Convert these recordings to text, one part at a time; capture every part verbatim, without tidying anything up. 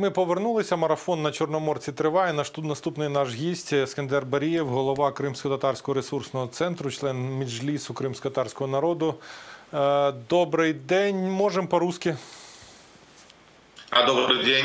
Ми повернулися, марафон на Чорноморці триває. Наш тут наступний наш гість Ескендер Барієв, голова Кримсько-татарського ресурсного центру, член Меджлісу кримсько-татарського народу. Добрий день, можем по-русски? А, добрый день.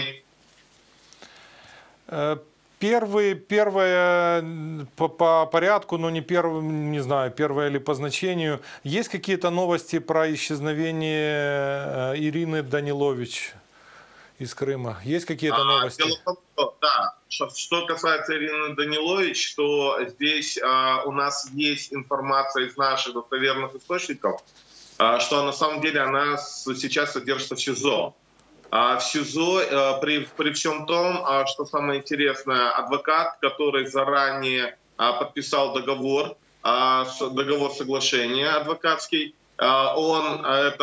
Первый, первое по, по порядку, но не первый, не знаю, первое ли по значению. Есть какие-то новости про исчезновение Ирины Данилович из Крыма? Есть какие-то новости? А, дело в том, что, да, что, что касается Ирины Данилович, то здесь а, у нас есть информация из наших достоверных источников, а, что на самом деле она сейчас содержится в СИЗО. А в СИЗО а, при, при всем том, а, что самое интересное, адвокат, который заранее а, подписал договор, а, с, договор соглашения адвокатский, он,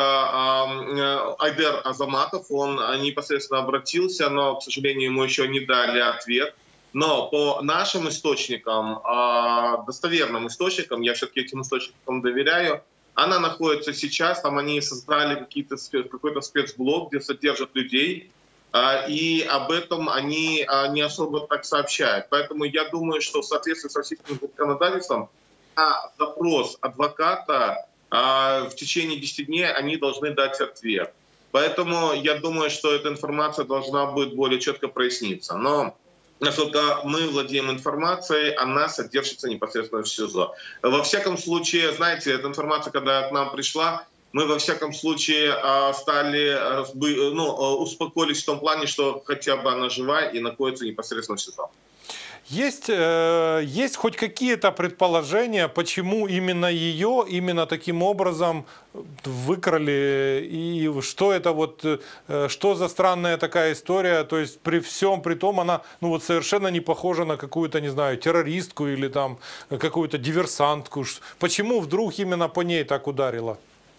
это Айдер Азаматов, он непосредственно обратился, но, к сожалению, ему еще не дали ответ. Но по нашим источникам, достоверным источникам, я все-таки этим источникам доверяю, она находится сейчас, там они создали какие-то, какой-то спецблок, где содержат людей, и об этом они не особо так сообщают. Поэтому я думаю, что в соответствии с российским законодательством на запрос адвоката в течение десяти дней они должны дать ответ. Поэтому я думаю, что эта информация должна будет более четко проясниться. Но насколько мы владеем информацией, она содержится непосредственно в СИЗО. Во всяком случае, знаете, эта информация, когда к нам пришла, мы во всяком случае стали, ну, успокоились в том плане, что хотя бы она жива и находится непосредственно в СИЗО. Есть, э, есть хоть какие-то предположения, почему именно ее, именно таким образом выкрали, и что это вот, э, что за странная такая история, то есть при всем при том она, ну вот совершенно не похожа на какую-то, не знаю, террористку или там какую-то диверсантку. Почему вдруг именно по ней так ударило?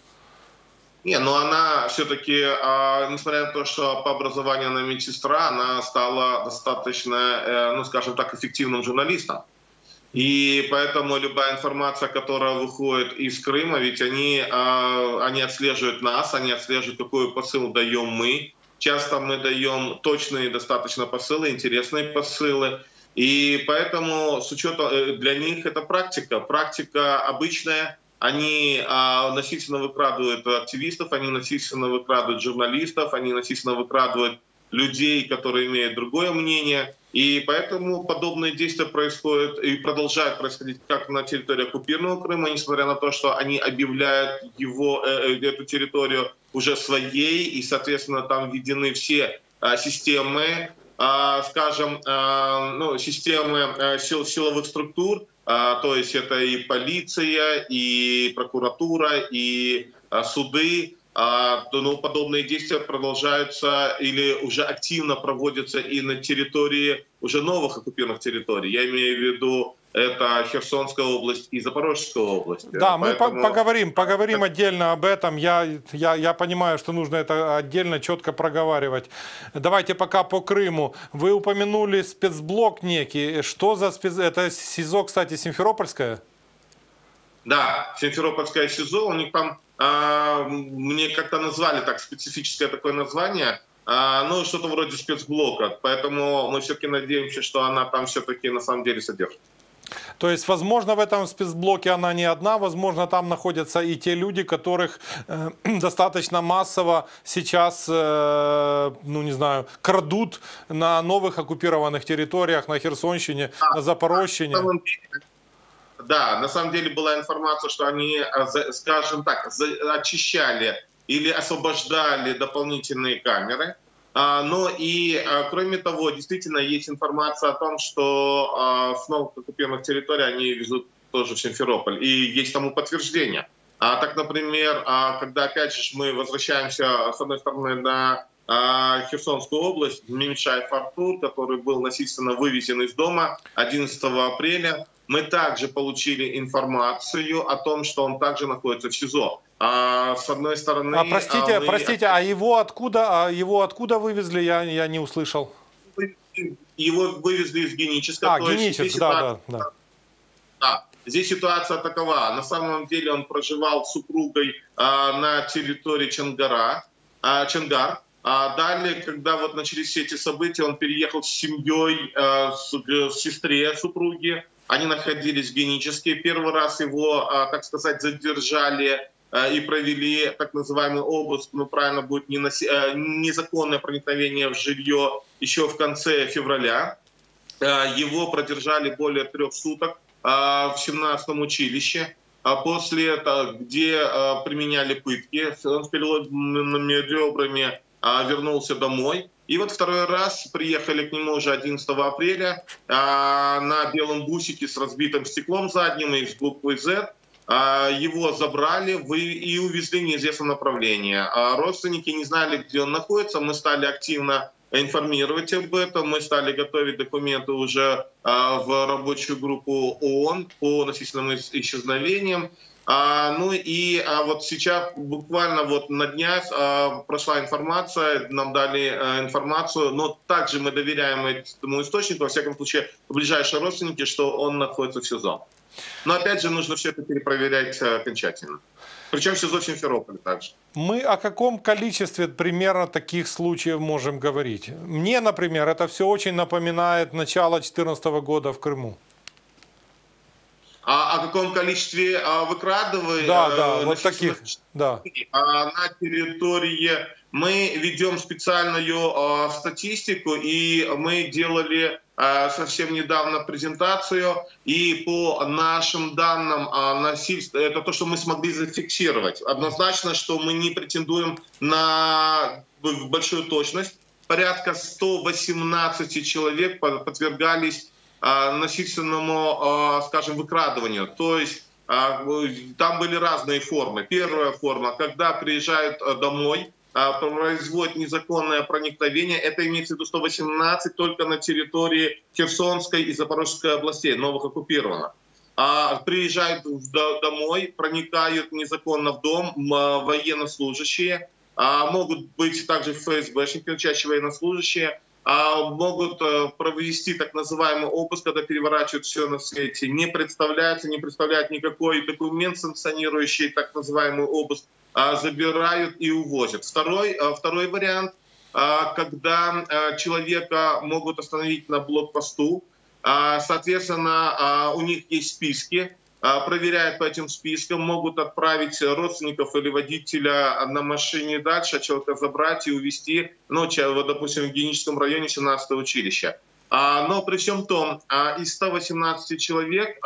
Не, но она все-таки, несмотря на то, что по образованию она медсестра, она стала достаточно, ну скажем так, эффективным журналистом. И поэтому любая информация, которая выходит из Крыма, ведь они, они отслеживают нас, они отслеживают, какой посыл даем мы. Часто мы даем точные достаточно посылы, интересные посылы. И поэтому с учетом, для них это практика, практика обычная. Они а, насильственно выкрадывают активистов, они насильственно выкрадывают журналистов, они насильственно выкрадывают людей, которые имеют другое мнение. И поэтому подобные действия происходят и продолжают происходить как на территории оккупированного Крыма, несмотря на то, что они объявляют его, э, эту территорию уже своей, и, соответственно, там введены все э, системы, э, скажем, э, ну, системы э, сил, силовых структур. А, то есть это и полиция, и прокуратура, и а, суды. А, то, ну, подобные действия продолжаются или уже активно проводятся и на территории уже новых оккупированных территорий. Я имею в виду это Херсонская область и Запорожская область. Да, Поэтому... мы поговорим, поговорим отдельно об этом. Я, я, я понимаю, что нужно это отдельно, четко проговаривать. Давайте пока по Крыму. Вы упомянули спецблок некий. Что за спец... Это СИЗО, кстати, Симферопольская? Да, Симферопольская СИЗО. У них там, а, мне как-то назвали так специфическое такое название. А, ну, что-то вроде спецблока. Поэтому мы все-таки надеемся, что она там все-таки на самом деле содержится. То есть, возможно, в этом спецблоке она не одна, возможно, там находятся и те люди, которых э, достаточно массово сейчас, э, ну не знаю, крадут на новых оккупированных территориях, на Херсонщине, а, на Запорожщине. Да, на самом деле была информация, что они, скажем так, очищали или освобождали дополнительные камеры. Но и, кроме того, действительно есть информация о том, что с новых оккупированных территорий они везут тоже в Симферополь. И есть тому подтверждение. А так, например, когда опять же мы возвращаемся, с одной стороны, на Херсонскую область, Мемчаев Артур, который был насильственно вывезен из дома одиннадцатого апреля, мы также получили информацию о том, что он также находится в СИЗО. А, с одной стороны... А, простите, мы... простите, а его откуда, а его откуда вывезли, я, я не услышал. Его вывезли из Геническа. А, Геническ, да, да, да. Да. Здесь ситуация такова. На самом деле он проживал с супругой а, на территории Чангара, а, Чангар. А далее, когда вот начались все эти события, он переехал с семьей, э, с, с сестре супруги. Они находились в Геническе. Первый раз его, э, так сказать, задержали э, и провели так называемый обыск, ну правильно будет, ненаси, э, незаконное проникновение в жилье еще в конце февраля. Э, его продержали более трех суток э, в семнадцатом училище. А после этого, где э, применяли пытки, он с переломанными ребрами вернулся домой. И вот второй раз приехали к нему уже одиннадцатого апреля а, на белом бусике с разбитым стеклом задним и с буквой Z. А, его забрали вы, и увезли в неизвестном направлении. А родственники не знали, где он находится. Мы стали активно информировать об этом. Мы стали готовить документы уже а, в рабочую группу ООН по насильственным исчезновениям. А, ну и а вот сейчас буквально вот на днях а, прошла информация, нам дали а, информацию, но также мы доверяем этому источнику, во всяком случае, ближайшие родственники, что он находится в СИЗО. Но опять же нужно все это перепроверять окончательно. Причем в СИЗО Симферополя также. Мы о каком количестве примерно таких случаев можем говорить? Мне, например, это все очень напоминает начало две тысячи четырнадцатого года в Крыму. А о каком количестве а, выкрадывают? Да, да, вот таких, да. А, на территории мы ведем специальную а, статистику, и мы делали а, совсем недавно презентацию, и по нашим данным а, насильство, это то, что мы смогли зафиксировать. Однозначно, что мы не претендуем на большую точность. Порядка ста восемнадцати человек подвергались насильственному, скажем, выкрадыванию. То есть там были разные формы. Первая форма, когда приезжают домой, производят незаконное проникновение, это имеется в виду сто восемнадцать только на территории Херсонской и Запорожской областей, новых оккупированных. Приезжают домой, проникают незаконно в дом военнослужащие, могут быть также ФСБшники, чаще военнослужащие, могут провести так называемый обыск, когда переворачивают все на свете, не представляются, не представляют никакой документ санкционирующий так называемый обыск, забирают и увозят. Второй, второй вариант, когда человека могут остановить на блокпосту, соответственно, у них есть списки, проверяют по этим спискам, могут отправить родственников или водителя на машине дальше, человека забрать и увезти, ну, допустим, в Геническом районе семнадцатого училища. Но при всем том, из ста восемнадцати человек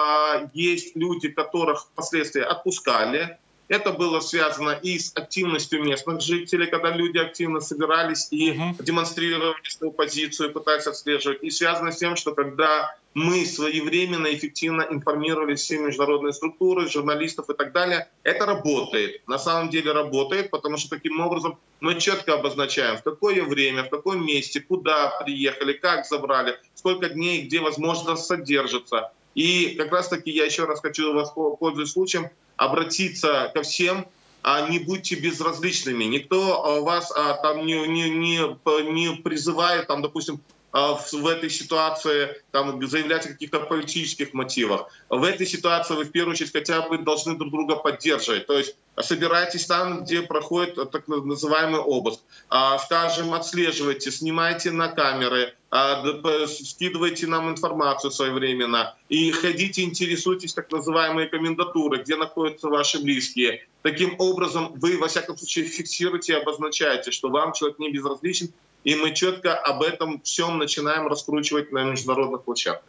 есть люди, которых впоследствии отпускали. Это было связано и с активностью местных жителей, когда люди активно собирались и uh-huh. демонстрировали свою позицию, пытались отслеживать. И связано с тем, что когда мы своевременно, эффективно информировали все международные структуры, журналистов и так далее, это работает. На самом деле работает, потому что таким образом мы четко обозначаем, в какое время, в каком месте, куда приехали, как забрали, сколько дней, где возможно содержаться. И как раз-таки я еще раз хочу вас, пользуясь случаем, обратиться ко всем, а не будьте безразличными. Никто вас а, там не, не, не, не призывает, там, допустим, а, в, в этой ситуации там, заявлять о каких-то политических мотивах. В этой ситуации вы в первую очередь хотя бы должны друг друга поддерживать. То есть собирайтесь там, где проходит так называемый обыск. А, скажем, отслеживайте, снимайте на камеры, а, скидывайте нам информацию своевременно и ходите, интересуйтесь так называемые комендатуры, где находятся ваши близкие. Таким образом, вы, во всяком случае, фиксируете и обозначаете, что вам человек не безразличен, и мы четко об этом всем начинаем раскручивать на международных площадках.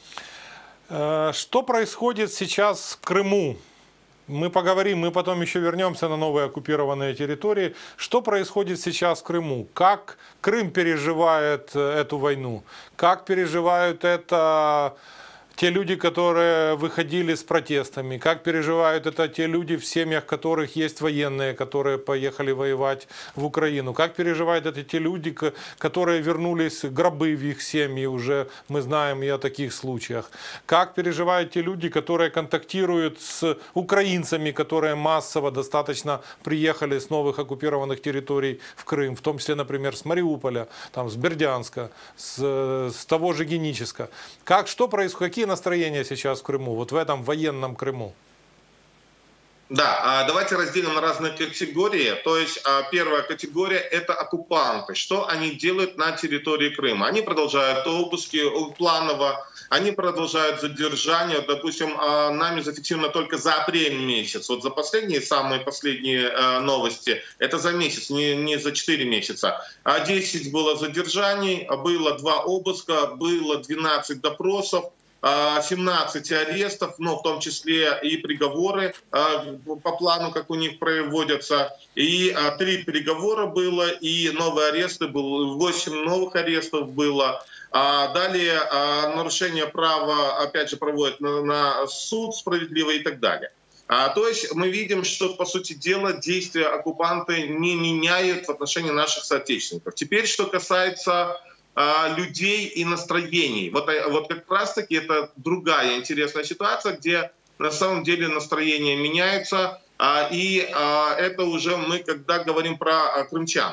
Что происходит сейчас в Крыму? Мы поговорим, мы потом еще вернемся на новые оккупированные территории. Что происходит сейчас в Крыму? Как Крым переживает эту войну? Как переживают это те люди, которые выходили с протестами? Как переживают это те люди, в семьях которых есть военные, которые поехали воевать в Украину? Как переживают это те люди, которые вернулись, гробы в их семьи, уже мы знаем и о таких случаях? Как переживают те люди, которые контактируют с украинцами, которые массово достаточно приехали с новых оккупированных территорий в Крым, в том числе, например, с Мариуполя, там, с Бердянска, с, с того же Геническа? Как, что происходит? Какие настроения сейчас в Крыму, вот в этом военном Крыму? Да, а давайте разделим на разные категории. То есть а, первая категория – это оккупанты. Что они делают на территории Крыма? Они продолжают обыски планово, они продолжают задержание. Допустим, а, нами зафиксировано только за апрель месяц. Вот за последние, самые последние а, новости, это за месяц, не, не за четыре месяца. А десять было задержаний, было два обыска, было двенадцать допросов, семнадцать арестов, ну, в том числе и приговоры по плану, как у них проводятся. И три приговора было, и новые аресты было, восемь новых арестов было. Далее нарушение права, опять же, проводят на, на суд справедливый и так далее. То есть мы видим, что, по сути дела, действия оккупанты не меняют в отношении наших соотечественников. Теперь, что касается людей и настроений. Вот, вот как раз-таки это другая интересная ситуация, где на самом деле настроения меняются, и это уже мы, когда говорим про крымчан,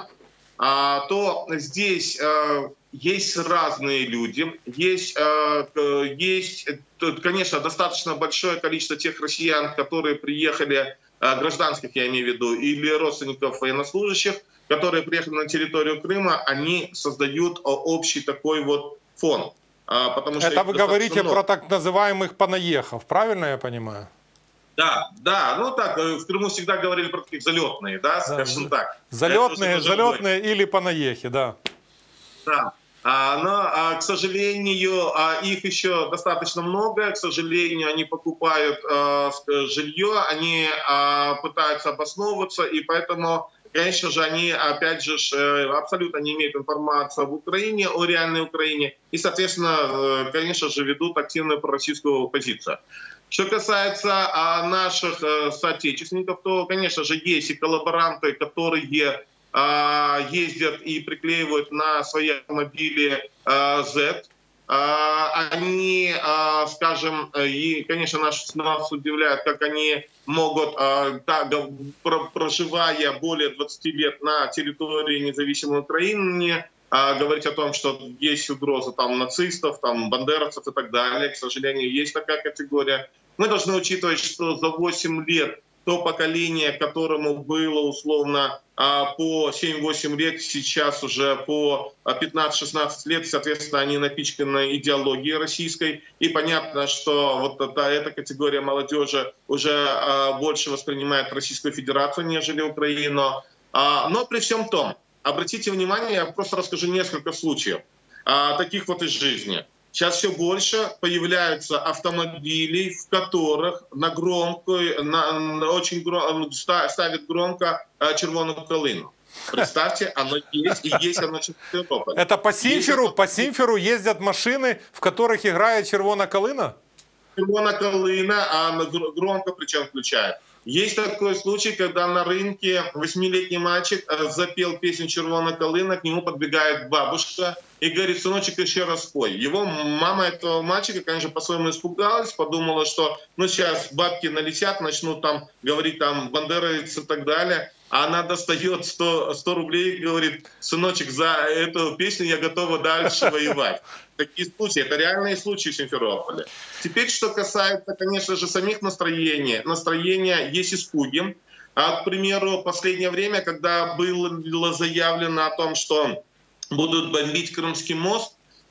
то здесь есть разные люди, есть, есть, конечно, достаточно большое количество тех россиян, которые приехали, гражданских я имею в виду, или родственников военнослужащих, которые приехали на территорию Крыма, они создают общий такой вот фон. Потому что это вы говорите много. про так называемых понаехав, правильно я понимаю? Да, да, ну так, в Крыму всегда говорили про таких залетные, да, скажем да. так. Залетные, залетные или понаехи, да. Да. Но, к сожалению, их еще достаточно много. К сожалению, они покупают жилье, они пытаются обосновываться, и поэтому, конечно же, они, опять же, абсолютно не имеют информации об Украине, о реальной Украине, и, соответственно, конечно же, ведут активную пророссийскую позицию. Что касается наших соотечественников, то, конечно же, есть и коллаборанты, которые ездят и приклеивают на свои автомобили Z. Они, скажем, и, конечно, нас, нас удивляет, как они могут, проживая более двадцати лет на территории независимой Украины, говорить о том, что есть угроза там нацистов, там бандеровцев и так далее. К сожалению, есть такая категория. Мы должны учитывать, что за восемь лет то поколение, которому было условно по семь-восемь лет, сейчас уже по пятнадцать-шестнадцать лет, соответственно, они напичканы идеологией российской. И понятно, что вот эта, эта категория молодежи уже больше воспринимает Российскую Федерацию, нежели Украину. Но при всем том, обратите внимание, я просто расскажу несколько случаев таких вот из жизни. Сейчас все больше появляются автомобилей, в которых на громкую, на, на очень гром, ставят громко червоную калину. Представьте, оно есть, и есть оно в Европе. Это по Симферу, по Симферу ездят машины, в которых играет червона калина? Червона калина, а громко причем включает. Есть такой случай, когда на рынке восьмилетний мальчик запел песню «Червона калина», к нему подбегает бабушка и говорит: «Сыночек, еще раз спой». Его мама этого мальчика, конечно, по-своему испугалась, подумала, что ну сейчас бабки налетят, начнут там говорить там бандеровец и так далее. А она достает сто, сто рублей и говорит: «Сыночек, за эту песню я готова дальше воевать». Такие случаи, это реальные случаи в Симферополе. Теперь, что касается, конечно же, самих настроений. Настроения есть испуги. А, к примеру, в последнее время, когда было заявлено о том, что будут бомбить Крымский мост,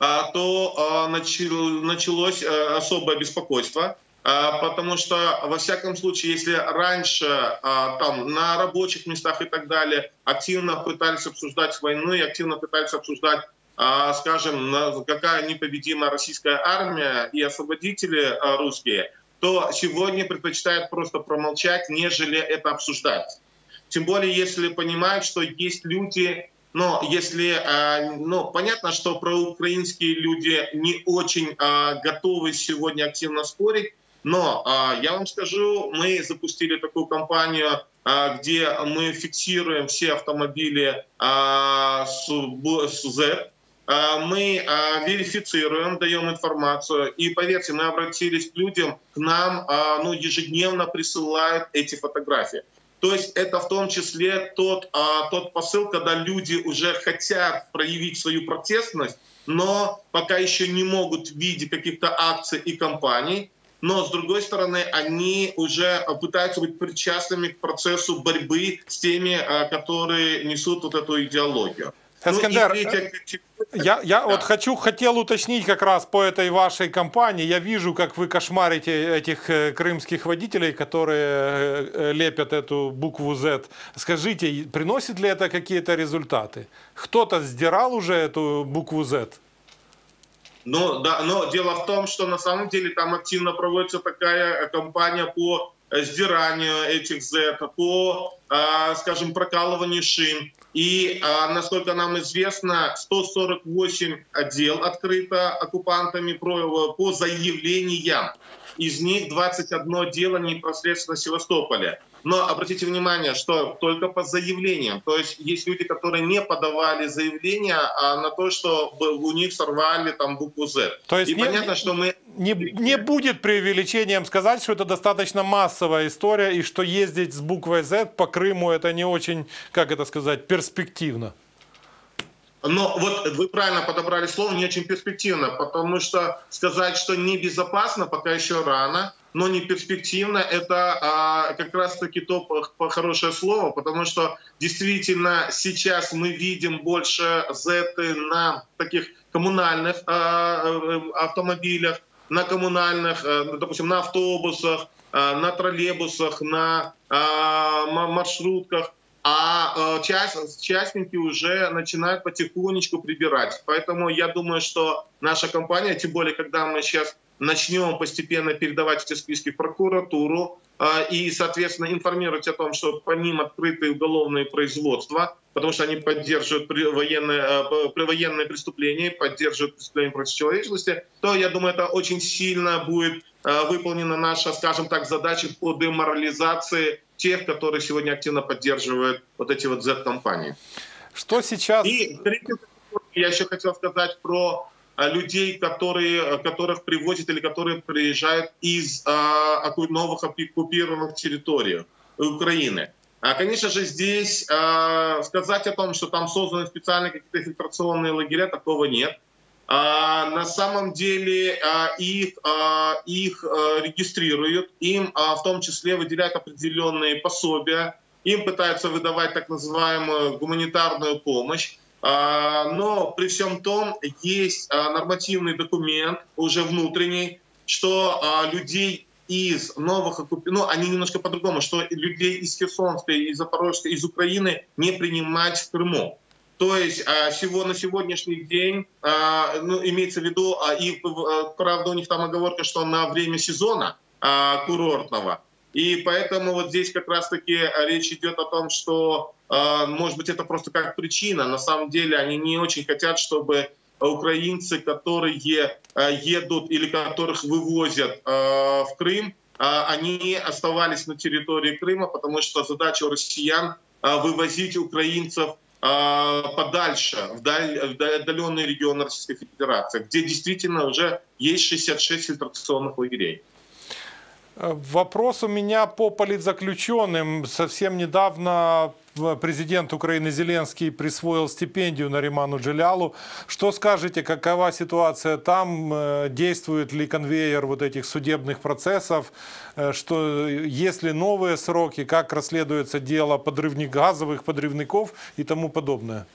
то началось особое беспокойство. Потому что, во всяком случае, если раньше там, на рабочих местах и так далее активно пытались обсуждать войну и активно пытались обсуждать, скажем, какая непобедимая российская армия и освободители русские, то сегодня предпочитают просто промолчать, нежели это обсуждать. Тем более, если понимают, что есть люди... Но если, ну, понятно, что проукраинские люди не очень готовы сегодня активно спорить, но я вам скажу, мы запустили такую кампанию, где мы фиксируем все автомобили с Z, мы верифицируем, даем информацию, и поверьте, мы обратились к людям, к нам ну, ежедневно присылают эти фотографии. То есть это в том числе тот, а, тот посыл, когда люди уже хотят проявить свою протестность, но пока еще не могут в виде каких-то акций и кампаний. но, с другой стороны, они уже пытаются быть причастными к процессу борьбы с теми, которые несут вот эту идеологию. Эскандер, ну, и третье... я, я да. вот хочу, хотел уточнить как раз по этой вашей кампании. Я вижу, как вы кошмарите этих крымских водителей, которые лепят эту букву Z. Скажите, приносит ли это какие-то результаты? Кто-то сдирал уже эту букву Z? Ну, да, но дело в том, что на самом деле там активно проводится такая кампания по сдиранию этих Z, по, скажем, прокалыванию шин. И, насколько нам известно, сто сорок восемь дел открыто оккупантами по заявлениям. Из них двадцать одно дело непосредственно в Севастополе. Но обратите внимание, что только по заявлениям. То есть есть люди, которые не подавали заявления а на то, что у них сорвали там букву Z. То есть и не, понятно, что мы... Не, не будет преувеличением сказать, что это достаточно массовая история, и что ездить с буквой Z по Крыму это не очень, как это сказать, перспективно. Но вот вы правильно подобрали слово, не очень перспективно, потому что сказать, что небезопасно, пока еще рано, но не перспективно, это а, как раз-таки то по, по хорошее слово, потому что действительно сейчас мы видим больше зеты на таких коммунальных а, автомобилях, на коммунальных, а, допустим, на автобусах, а, на троллейбусах, на а, маршрутках. А часть, частники уже начинают потихонечку прибирать. Поэтому я думаю, что наша компания, тем более, когда мы сейчас начнем постепенно передавать эти списки в прокуратуру и, соответственно, информировать о том, что по ним открыты уголовные производства, потому что они поддерживают военные, военные преступления, поддерживают преступления против человечности, то, я думаю, это очень сильно будет выполнена наша, скажем так, задача по деморализации тех, которые сегодня активно поддерживают вот эти вот Z-компании. Что сейчас... И третье, я еще хотел сказать про людей, которые, которых привозят или которые приезжают из а, новых оккупированных территорий Украины. А, конечно же, здесь а, сказать о том, что там созданы специальные какие-то фильтрационные лагеря, такого нет. А, на самом деле а, их, а, их а, регистрируют, им а, в том числе выделяют определенные пособия, им пытаются выдавать так называемую гуманитарную помощь. А, но при всем том есть а, нормативный документ уже внутренний, что а, людей из новых оккупированных, ну они немножко по-другому, что людей из Херсонской, из Запорожской, из Украины не принимать в Крыму. То есть всего на сегодняшний день, ну, имеется в виду, и правда у них там оговорка, что на время сезона курортного. И поэтому вот здесь как раз-таки речь идет о том, что, может быть, это просто как причина. На самом деле они не очень хотят, чтобы украинцы, которые едут или которых вывозят в Крым, они оставались на территории Крыма, потому что задача у россиян вывозить украинцев подальше, в отдаленные регионы Российской Федерации, где действительно уже есть шестьдесят шесть фильтрационных лагерей. Вопрос у меня по политзаключенным. Совсем недавно президент Украины Зеленский присвоил стипендию Нариману Джелялу. Что скажете, какова ситуация там? Действует ли конвейер вот этих судебных процессов? Что, есть ли новые сроки? Как расследуется дело подрывник, газовых подрывников и тому подобное?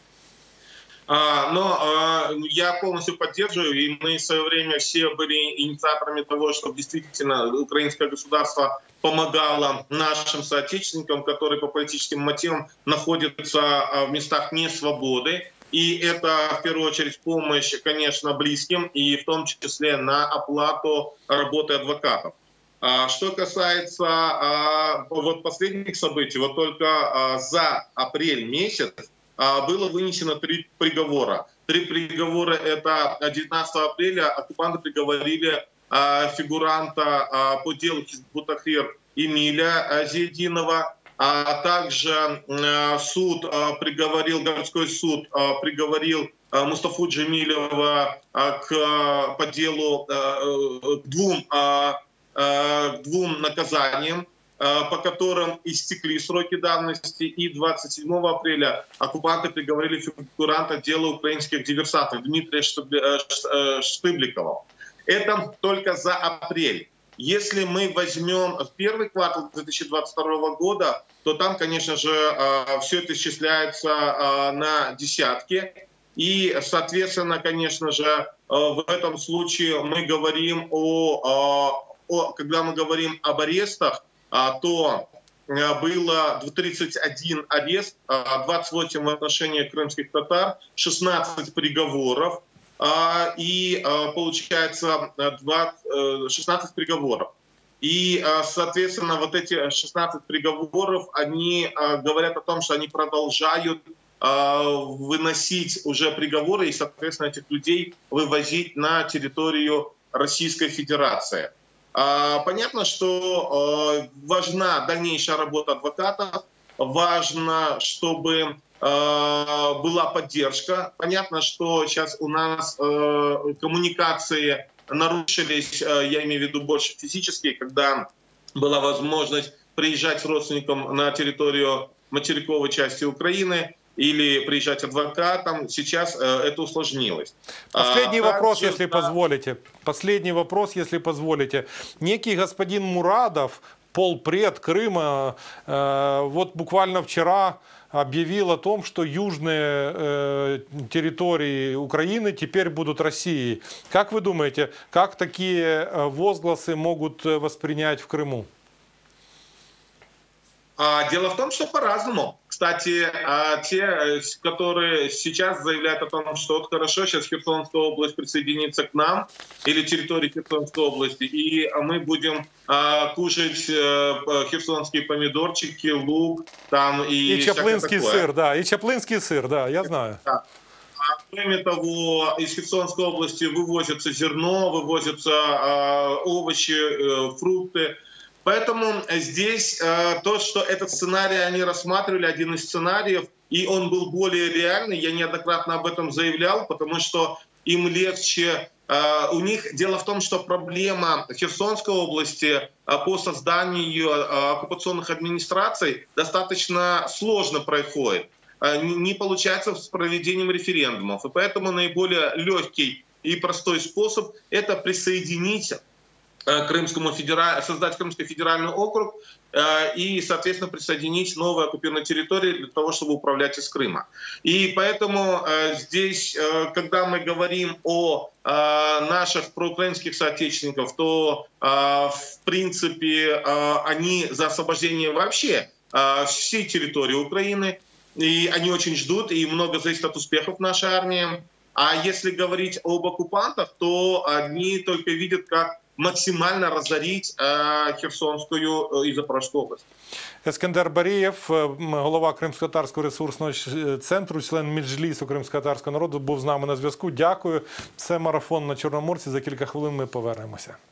Но я полностью поддерживаю, и мы в свое время все были инициаторами того, чтобы действительно украинское государство помогало нашим соотечественникам, которые по политическим мотивам находятся в местах несвободы. И это, в первую очередь, помощь, конечно, близким, и в том числе на оплату работы адвокатов. Что касается вот последних событий, вот только за апрель месяц было вынесено три приговора. Три приговора — это девятнадцатого апреля оккупанты приговорили фигуранта по делу Хизбут-Тахрир Эмиля Зиединова, а также суд приговорил, городской суд приговорил Мустафу Джемилева к, по делу к двум, к двум наказаниям, по которым истекли сроки давности, и двадцать седьмого апреля оккупанты приговорили фигуранта дела украинских диверсантов Дмитрия Штыбликова. Это только за апрель. Если мы возьмем первый квартал две тысячи двадцать второго года, то там, конечно же, все это исчисляется на десятки. И, соответственно, конечно же, в этом случае мы говорим о, о когда мы говорим об арестах, то было тридцать один арест, двадцать восемь в отношении крымских татар, шестнадцать приговоров. И получается шестнадцать приговоров. И, соответственно, вот эти шестнадцать приговоров, они говорят о том, что они продолжают выносить уже приговоры и, соответственно, этих людей вывозить на территорию Российской Федерации. Понятно, что важна дальнейшая работа адвокатов, важно, чтобы была поддержка. Понятно, что сейчас у нас коммуникации нарушились, я имею в виду больше физические, когда была возможность приезжать с родственником на территорию материковой части Украины или приезжать адвокатом. Сейчас это усложнилось. Последний а, вопрос, также, если да. позволите. Последний вопрос, если позволите. Некий господин Мурадов, полпред Крыма, э, вот буквально вчера объявил о том, что южные э, территории Украины теперь будут Россией. Как вы думаете, как такие возгласы могут воспринять в Крыму? Дело в том, что по-разному. Кстати, те, которые сейчас заявляют о том, что вот хорошо, сейчас Херсонская область присоединится к нам, или территория Херсонской области, и мы будем кушать херсонские помидорчики, лук, там и, и чаплынский сыр, да, и чаплынский сыр, да, я знаю. Да. Кроме того, из Херсонской области вывозится зерно, вывозятся овощи, фрукты. Поэтому здесь э, то, что этот сценарий они рассматривали, один из сценариев, и он был более реальный, я неоднократно об этом заявлял, потому что им легче, э, у них, дело в том, что проблема Херсонской области э, по созданию э, оккупационных администраций достаточно сложно происходит, э, не получается с проведением референдумов, и поэтому наиболее легкий и простой способ — это присоединить Крымскому федераль... создать Крымский федеральный округ э, и, соответственно, присоединить новые оккупированные территории для того, чтобы управлять из Крыма. И поэтому э, здесь, э, когда мы говорим о э, наших проукраинских соотечественников, то, э, в принципе, э, они за освобождение вообще э, всей территории Украины, и они очень ждут, и много зависит от успехов нашей армии. А если говорить об оккупантах, то они только видят, как максимально разорить э, Херсонскую и Запорожскую область. Ескендер Барієв, голова Кримсько-татарського ресурсного центру, член Меджлісу кримсько-татарського народу, був з нами на зв'язку. Дякую. Це марафон на Чорноморці. За кілька хвилин ми повернемося.